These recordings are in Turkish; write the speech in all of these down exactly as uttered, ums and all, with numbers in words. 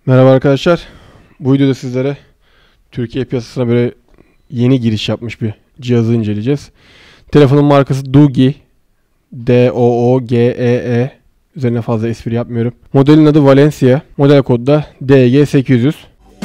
Merhaba arkadaşlar. Bu videoda sizlere Türkiye piyasasına böyle yeni giriş yapmış bir cihazı inceleyeceğiz. Telefonun markası Doogee. D O O G E E. Üzerine fazla espri yapmıyorum. Modelin adı Valencia. Model kodu da D G sekiz yüz.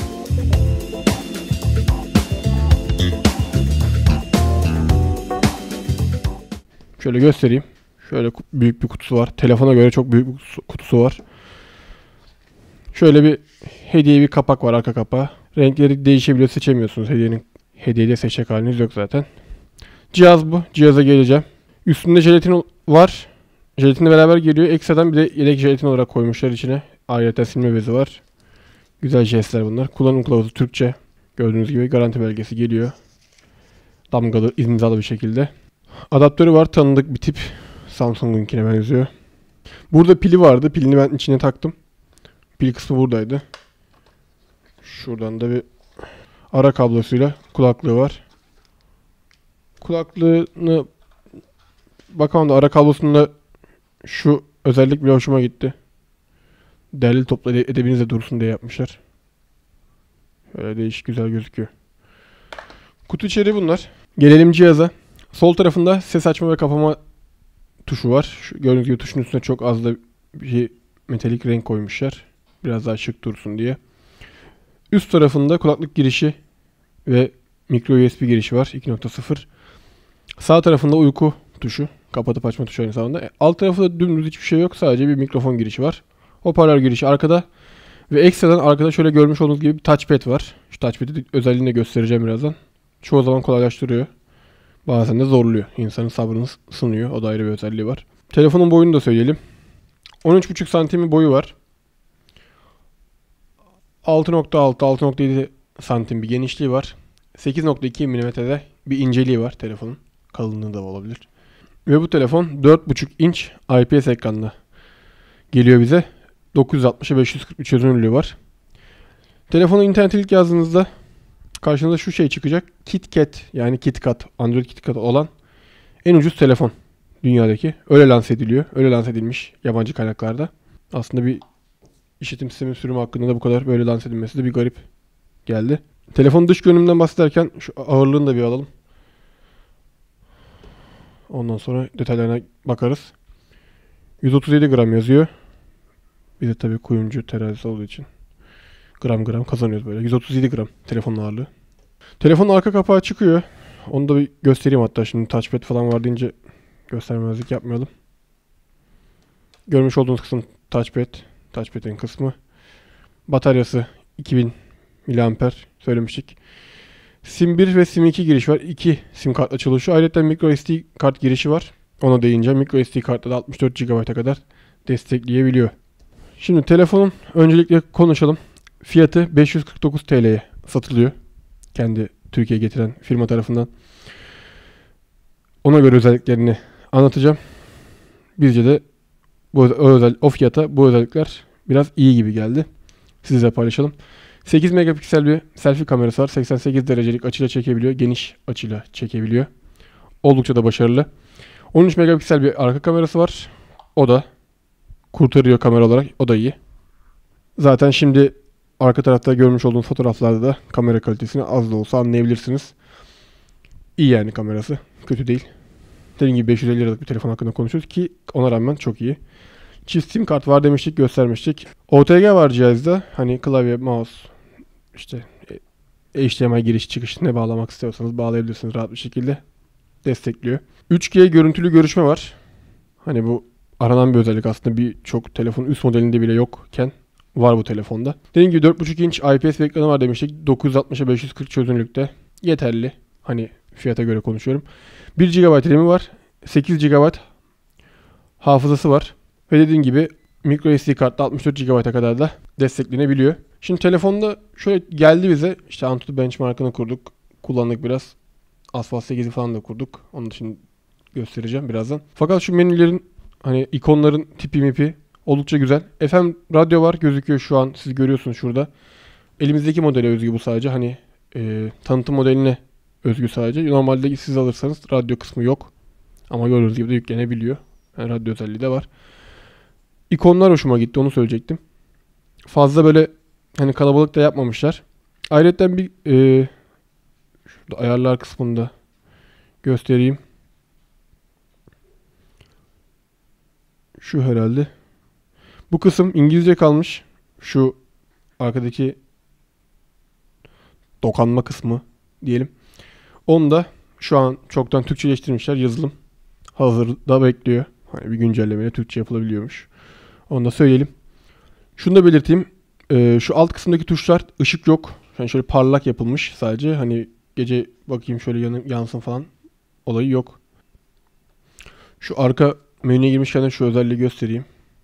Şöyle göstereyim. Şöyle büyük bir kutusu var. Telefona göre çok büyük bir kutusu var. Şöyle bir hediye bir kapak var, arka kapağı. Renkleri değişebiliyor, seçemiyorsunuz. Hediyenin hediyeyle seçecek haliniz yok zaten. Cihaz bu. Cihaza geleceğim. Üstünde jelatin var. Jelatinle beraber geliyor. Ekstradan bir de yedek jelatin olarak koymuşlar içine. Ayrıca silme bezi var. Güzel jestler bunlar. Kullanım kılavuzu Türkçe. Gördüğünüz gibi garanti belgesi geliyor. Damgalı, imzalı bir şekilde. Adaptörü var. Tanıdık bir tip. Samsung'unkine benziyor. Burada pili vardı. Pilini ben içine taktım. Pil kısmı buradaydı. Şuradan da bir ara kablosuyla kulaklığı var. Kulaklığını bakalım da ara kablosunda şu özellik bile hoşuma gitti. Derli toplu edebinizde dursun diye yapmışlar. Böyle değişik, güzel gözüküyor. Kutu içeriği bunlar. Gelelim cihaza. Sol tarafında ses açma ve kapama tuşu var. Şu gördüğünüz gibi tuşun üstüne çok az da bir metalik renk koymuşlar. Biraz daha şık dursun diye. Üst tarafında kulaklık girişi ve micro U S B girişi var. iki nokta sıfır. Sağ tarafında uyku tuşu. Kapatıp açma tuşu aynı zamanda. Alt tarafında dümdüz hiçbir şey yok. Sadece bir mikrofon girişi var. Hoparlör girişi arkada. Ve ekstradan arkada şöyle görmüş olduğunuz gibi bir touchpad var. Şu touchpad'i özelliğini de göstereceğim birazdan. Çoğu zaman kolaylaştırıyor. Bazen de zorluyor. İnsanın sabrını sınıyor. O da ayrı bir özelliği var. Telefonun boyunu da söyleyelim. on üç buçuk santim boyu var. altı nokta altı altı nokta yedi santim bir genişliği var. sekiz nokta iki milimetrede bir inceliği var telefonun. Kalınlığı da olabilir. Ve bu telefon dört buçuk inç I P S ekranla geliyor bize. dokuz yüz altmışa beş yüz kırk bir çözünürlüğü var. Telefonu internete ilk yazdığınızda karşınıza şu şey çıkacak. KitKat, yani KitKat, Android KitKat olan en ucuz telefon dünyadaki. Öyle lanse ediliyor. Öyle lanse edilmiş yabancı kaynaklarda. Aslında bir işletim sistemi sürümü hakkında da bu kadar böyle lanse edilmesi de bir garip geldi. Telefonun dış görünümünden bahsederken şu ağırlığını da bir alalım. Ondan sonra detaylarına bakarız. yüz otuz yedi gram yazıyor. Bir de tabii kuyumcu terazisi olduğu için gram gram kazanıyoruz böyle. yüz otuz yedi gram telefonun ağırlığı. Telefonun arka kapağı çıkıyor. Onu da bir göstereyim hatta, şimdi touchpad falan var deyince göstermezlik yapmayalım. Görmüş olduğunuz kısım touchpad. Touchpad'in kısmı. Bataryası iki bin miliamper söylemiştik. sim bir ve sim iki giriş var. iki sim kartla çalışıyor. Ayrıca micro S D kart girişi var. Ona değince micro S D kartla da altmış dört gigabayta kadar destekleyebiliyor. Şimdi telefonun öncelikle konuşalım. Fiyatı beş yüz kırk dokuz T L'ye satılıyor. Kendi Türkiye'ye getiren firma tarafından. Ona göre özelliklerini anlatacağım. Bizce de bu o, özel, o fiyata bu özellikler biraz iyi gibi geldi. Sizle paylaşalım. sekiz megapiksel bir selfie kamerası var. seksen sekiz derecelik açıyla çekebiliyor. Geniş açıyla çekebiliyor. Oldukça da başarılı. on üç megapiksel bir arka kamerası var. O da kurtarıyor kamera olarak. O da iyi. Zaten şimdi arka tarafta görmüş olduğunuz fotoğraflarda da kamera kalitesini az da olsa anlayabilirsiniz. İyi yani kamerası. Kötü değil. Dediğim gibi beş yüz elli liralık bir telefon hakkında konuşuyoruz ki ona rağmen çok iyi. Çift sim kart var demiştik, göstermiştik. O T G var cihazda. Hani klavye, mouse, işte H D M I giriş çıkış ne bağlamak istiyorsanız bağlayabilirsiniz rahat bir şekilde. Destekliyor. üç G görüntülü görüşme var. Hani bu aranan bir özellik aslında, birçok telefonun üst modelinde bile yokken var bu telefonda. Dediğim gibi dört buçuk inç I P S bir ekranı var demiştik. dokuz yüz altmışa beş yüz kırk çözünürlükte. Yeterli. Hani fiyata göre konuşuyorum. bir gigabayt RAM'i var. sekiz gigabayt hafızası var. Ve dediğim gibi micro S D kartla altmış dört gigabayta kadar da desteklenebiliyor. Şimdi telefonda şöyle geldi bize. İşte Antutu benchmark'ını kurduk. Kullandık biraz. Asphalt sekizi falan da kurduk. Onu da şimdi göstereceğim birazdan. Fakat şu menülerin, hani ikonların tipi mipi oldukça güzel. F M radyo var, gözüküyor şu an. Siz görüyorsunuz şurada. Elimizdeki modele özgü bu sadece. Hani e, tanıtım modeline özgü sadece. Normalde siz alırsanız radyo kısmı yok. Ama gördüğünüz gibi de yüklenebiliyor. Yani radyo özelliği de var. İkonlar hoşuma gitti, onu söyleyecektim. Fazla böyle hani kalabalık da yapmamışlar. Ayrıca bir e, şurada ayarlar kısmında göstereyim. Şu herhalde. Bu kısım İngilizce kalmış. Şu arkadaki dokanma kısmı diyelim. Onu da şu an çoktan Türkçeleştirmişler. Yazılım hazırda bekliyor. Hani bir güncellemeyle Türkçe yapılabiliyormuş. Onu da söyleyelim. Şunu da belirteyim. Ee, şu alt kısımdaki tuşlar ışık yok. Yani şöyle parlak yapılmış sadece. Hani gece bakayım şöyle yanı, yansın falan olayı yok. Şu arka menüye girmişken de şu özelliği göstereyim.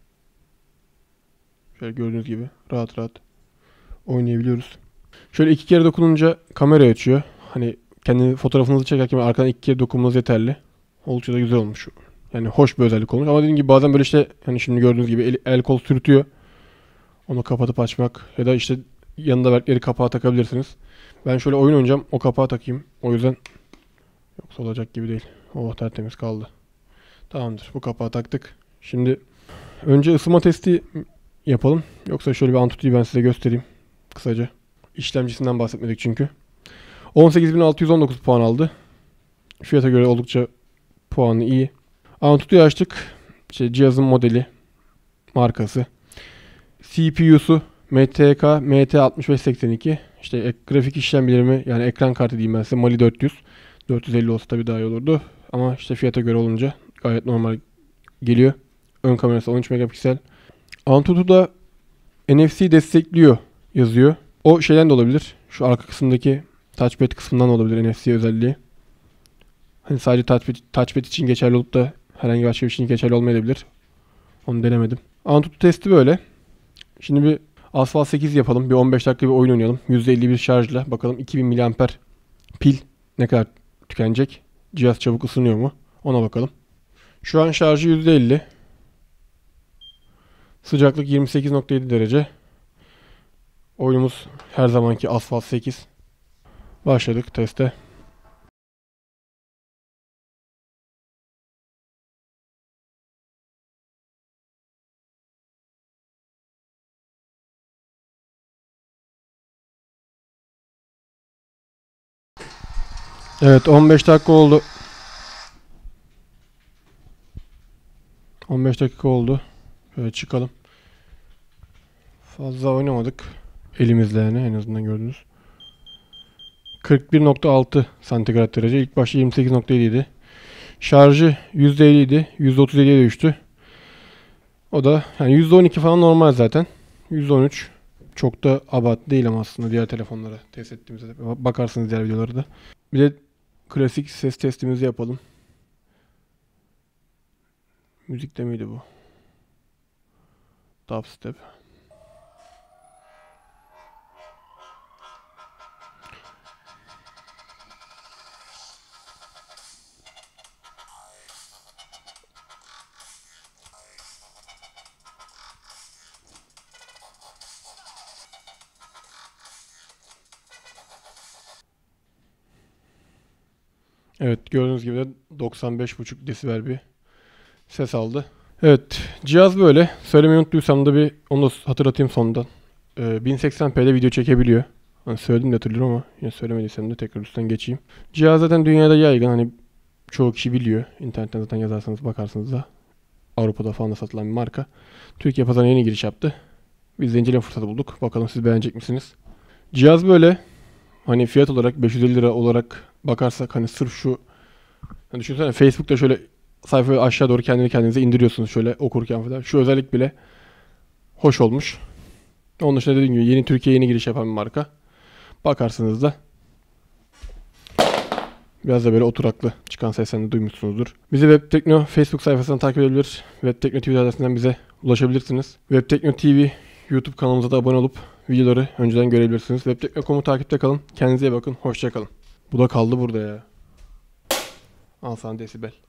Şöyle gördüğünüz gibi rahat rahat oynayabiliyoruz. Şöyle iki kere dokununca kamera açıyor. Hani kendi fotoğrafınızı çekerken arkadan iki kere dokunmanız yeterli. Oldukça da güzel olmuş. Yani hoş bir özellik olmuş. Ama dediğim gibi bazen böyle işte hani şimdi gördüğünüz gibi el, el kol sürtüyor. Onu kapatıp açmak ya da işte yanında belki kapağı takabilirsiniz. Ben şöyle oyun oynayacağım. O kapağı takayım. O yüzden yoksa olacak gibi değil. Oh, tertemiz kaldı. Tamamdır. Bu kapağı taktık. Şimdi önce ısınma testi yapalım. Yoksa şöyle bir Antutu'yu ben size göstereyim. Kısaca. İşlemcisinden bahsetmedik çünkü. on sekiz bin altı yüz on dokuz puan aldı. Fiyata göre oldukça puanı iyi. Antutu'yu açtık. İşte cihazın modeli, markası. C P U'su M T K M T altmış beş seksen iki. İşte ek, grafik işlemcilerimi yani ekran kartı diyeyim ben size. Mali dört yüz. dört yüz elli olsa tabii daha iyi olurdu. Ama işte fiyata göre olunca gayet normal geliyor. Ön kamerası on üç megapiksel. Antutu'da N F C destekliyor yazıyor. O şeyden de olabilir. Şu arka kısımdaki touchpad kısmından da olabilir N F C özelliği. Hani sadece touchpad, touchpad için geçerli olup da herhangi başka bir şey için geçerli olmayabilir. Onu denemedim. Antutu testi böyle. Şimdi bir Asphalt sekiz yapalım. Bir on beş dakika bir oyun oynayalım. yüzde elli bir şarjla. Bakalım iki bin miliamper pil ne kadar tükenecek. Cihaz çabuk ısınıyor mu? Ona bakalım. Şu an şarjı yüzde elli. Sıcaklık yirmi sekiz nokta yedi derece. Oyunumuz her zamanki Asphalt sekiz. Başladık teste. Evet, on beş dakika oldu. on beş dakika oldu. Şöyle çıkalım. Fazla oynamadık. Elimizle yani en azından gördünüz. kırk bir nokta altı santigrat derece. İlk başta yirmi sekiz nokta yedi idi. Şarjı yüzde elli idi. yüzde otuz yediye düştü. O da yani yüzde on iki falan normal zaten. yüzde on üç. Çok da abartı değil ama aslında diğer telefonlara test ettiğimizde bakarsınız diğer videoları da. Bir de klasik ses testimizi yapalım. Müzikte miydi bu? Dubstep. Evet, gördüğünüz gibi de doksan beş buçuk desibel bir ses aldı. Evet, cihaz böyle. Söylemeyi unuttuysam da bir onu da hatırlatayım sondan. Ee, bin seksen p'de video çekebiliyor. Hani söyledim de hatırlıyorum ama yine söylemediysem de tekrar üstten geçeyim. Cihaz zaten dünyada yaygın, hani çoğu kişi biliyor. İnternetten zaten yazarsanız bakarsınız da. Avrupa'da falan da satılan bir marka. Türkiye pazarına yeni giriş yaptı. Biz de inceleme fırsatı bulduk. Bakalım siz beğenecek misiniz? Cihaz böyle. Hani fiyat olarak beş yüz elli lira olarak bakarsak hani sırf şu hani düşünsene Facebook'ta şöyle sayfayı aşağı doğru kendini kendinize indiriyorsunuz şöyle okurken falan. Şu özellik bile hoş olmuş. Onun dışında dediğim gibi yeni Türkiye'ye yeni giriş yapan bir marka. Bakarsınız da biraz da böyle oturaklı çıkan seslerini duymuşsunuzdur. Bizi Webtekno Facebook sayfasından takip edebilir. Webtekno T V adresinden bize ulaşabilirsiniz. Webtekno T V YouTube kanalımıza da abone olup videoları önceden görebilirsiniz. Webtekno nokta com'u takipte kalın. Kendinize iyi bakın. Hoşça kalın. Bu da kaldı burada ya. Al sana desibel.